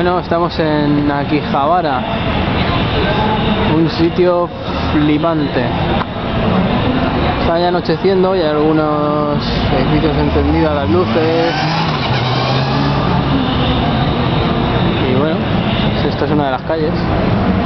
Bueno, estamos en Akihabara, un sitio flipante. Está ya anocheciendo y hay algunos edificios encendidas las luces. Y bueno, esta es una de las calles.